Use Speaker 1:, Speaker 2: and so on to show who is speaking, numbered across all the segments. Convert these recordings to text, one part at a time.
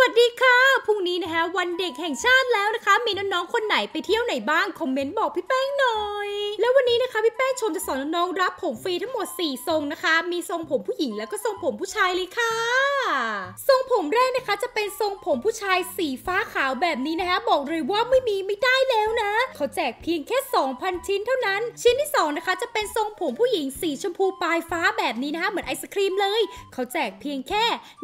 Speaker 1: วัสดีค่ะพรุ่งนี้นะคะวันเด็กแห่งชาติแล้วนะคะมีน้องๆคนไหนไปเที่ยวไหนบ้างคอมเมนต์บอกพี่แป้งหน่อยแล้ววันนี้นะคะพี่แป้งชมจะสอนน้องๆรับผมฟรีทั้งหมด4ทรงนะคะมีทรงผมผู้หญิงแล้วก็ทรงผมผู้ชายเลยค่ะทรงผมแรกนะคะจะเป็นทรงผมผู้ชายสีฟ้าขาวแบบนี้นะคะบอกเลยว่าไม่ได้แล้วนะเขาแจกเพียงแค่ 2,000 ชิ้นเท่านั้นชิ้นที่2นะคะจะเป็นทรงผมผู้หญิงสีชมพูปลายฟ้าแบบนี้นะคะเหมือนไอศครีมเลยเขาแจกเพียงแค่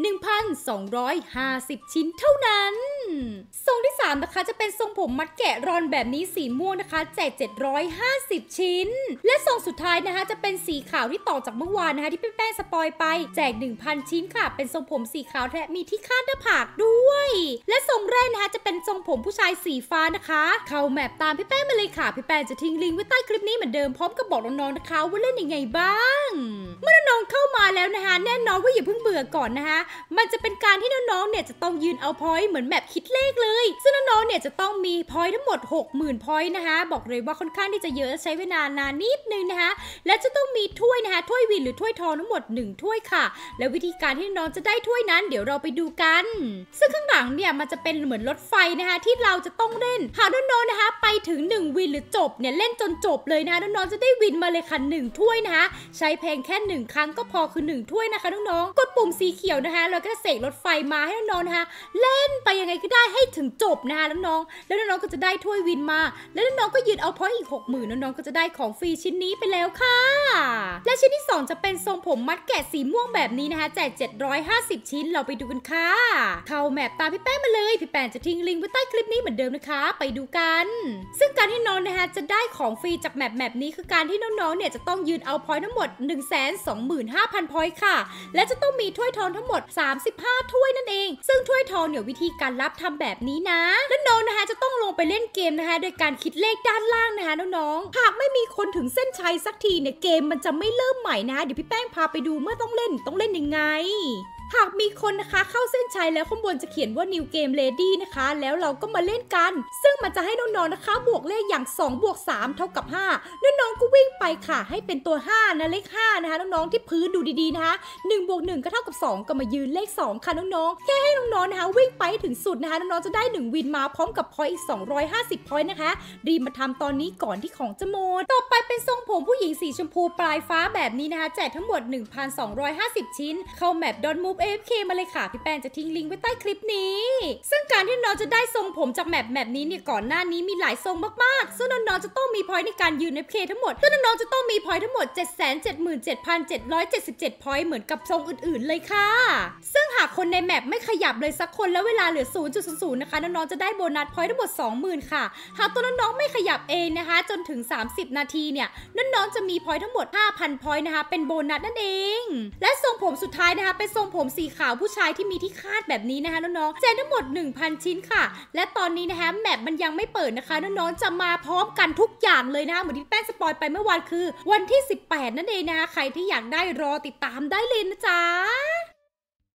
Speaker 1: 1,250 ชิ้นเท่านั้นทรงที่3นะคะจะเป็นทรงผมมัดแกะรอนแบบนี้สีม่วงนะคะแจก750ชิ้นและทรงสุดท้ายนะคะจะเป็นสีขาวที่ต่อจากเมื่อวานนะคะที่แป้งสปอยไปแจก 1,000 ชิ้นค่ะเป็นทรงผมสีขาวและมีที่คาดหน้าผากด้วยและทรงแรกนะคะจะเป็นทรงผมผู้ชายสีฟ้านะคะเข้าแมปตามพี่แป้งมาเลยค่ะพี่แป้งจะทิ้งลิงก์ไว้ใต้คลิปนี้เหมือนเดิมพร้อมกับบอกน้องๆนะคะว่าเล่นยังไงบ้างเมื่อน้องๆเข้ามาแล้วนะคะแน่นอนว่าอย่าเพิ่งเบื่อก่อนนะคะมันจะเป็นการที่น้องๆเนี่ยจะต้องยืนเอาพอยต์เหมือนแบบคิดเลขเลยซึ่งน้องๆเนี่ยจะต้องมีพอยต์ทั้งหมด 60,000 พอยต์นะคะบอกเลยว่าค่อนข้างที่จะเยอะใช้เวลานานนิดนึงนะคะและจะต้องมีถ้วยนะคะถ้วยวินหรือถ้วยทองทั้งหมด1ถ้วยค่ะและวิธีการที่น้องจะได้ถ้วยนั้นเดี๋ยวเราไปดูกันซึ่งข้างหลังเนี่ยมันจะเป็นเหมือนรถไฟนะคะที่เราจะต้องเล่นหากน้องๆนะคะไปถึง1วินหรือจบเนี่ยเล่นจนจบเลยนะคะน้องๆจะได้วินมาเลยค่ะ1ถ้วยนะคะใช้เพลงแค่1ครั้งก็พอคือ1ถ้วยนะคะน้องๆกดปุ่มสีเขียวนะคะแล้วก็เสกรถไฟมาให้น้องๆนะคะเล่นไปยังไงก็ได้ให้ถึงจบนะคะน้องๆแล้วน้องๆก็จะได้ถ้วยวินมาแล้วน้องๆก็ยืนเอาพอยต์อีก 60,000น้องๆก็จะได้ของฟรีชิ้นนี้ไปแล้วค่ะและชิ้นที่2จะเป็นทรงผมมัดแกะสีม่วงแบบนี้นะคะแจก750ชิ้นเราไปดูกันค่ะเข้าแมปตามพี่แป้งมาเลยพี่แป้งจะทิ้งลิงก์ไว้ใต้คลิปนี้เหมือนเดิมนะคะไปดูกันซึ่งการที่น้องนะคะจะได้ของฟรีจากแมปนี้คือการที่น้องๆเนี่ยจะต้องยืนเอาพอยต์ทั้งหมด 125,000 พอยต์ค่ะและจะต้องมีถ้วยทองทั้งหมด35ถ้วยนั่นเองซึ่งถ้วยทองเนี่ยวิธีการรับทำแบบนี้นะแล้วน้องนะคะจะต้องลงไปเล่นเกมนะคะโดยการคิดเลขด้านล่างนะคะน้องๆหากไม่มีคนถึงเส้นชัยสักทีเนี่ยเกมมันจะไม่เริ่มใหม่นะคะเดี๋ยวพี่แป้งพาไปดูเมื่อต้องเล่นยังไงหากมีคนนะคะเข้าเส้นชัยแล้วข้างบนจะเขียนว่า New Game Ready นะคะแล้วเราก็มาเล่นกันซึ่งมันจะให้น้องๆนะคะบวกเลขอย่าง2บวก3เท่ากับ5น้องๆก็วิ่งไปค่ะให้เป็นตัว5นะเลข5นะคะน้องๆที่พื้นดูดีๆนะคะ1บวก1ก็เท่ากับ2ก็มายืนเลข2ค่ะน้องๆแค่ให้น้องๆนะคะวิ่งไปถึงสุดนะคะน้องๆจะได้1วินมาพร้อมกับพอยต์อีก250พอยต์นะคะรีบมาทำตอนนี้ก่อนที่ของจะหมดต่อไปเป็นทรงผมผู้หญิงสีชมพูปลายฟ้าแบบนี้นะคะแจกทั้งหมด 1,250 ชิ้นเข้าแมป Don't Move AFK มาเลยค่ะพี่แป้งจะทิ้งลิงก์ไว้ใต้คลิปนี้ซึ่งการที่น้องจะได้ทรงผมจากแมปนี้เนี่ยก่อนหน้านี้มีหลายทรงมากๆซึ่งน้องๆจะต้องมีพอยต์ในการยืน AFK ทั้งหมดซึ่งน้องๆจะต้องมีพอยต์ทั้งหมด 777,777 พอยต์เหมือนกับทรงอื่นๆเลยค่ะซึ่งหากคนในแมปไม่ขยับเลยสักคนแล้วเวลาเหลือ 0.00 นะคะน้องๆจะได้โบนัสพอยต์ทั้งหมด 20,000 ค่ะหากตัวน้องๆไม่ขยับเองนะคะจนถึง30นาทีเนี่ยน้องๆจะมีพอยต์ทั้งหมด 5,000 พอยต์นะคะเป็นโบนัสนั่นเองและทรงผมสุดท้ายนะคะเป็นทรงผมสีขาวผู้ชายที่มีที่คาดแบบนี้นะคะน้องๆแจกทั้งหมด 1,000 ชิ้นค่ะและตอนนี้นะคะแมปมันยังไม่เปิดนะคะน้องๆจะมาพร้อมกันทุกอย่างเลยนะคะเหมือนที่แป้งสปอยไปเมื่อวานคือวันที่18นั่นเองนะคะใครที่อยากได้รอติดตามได้เลยนะจ๊ะ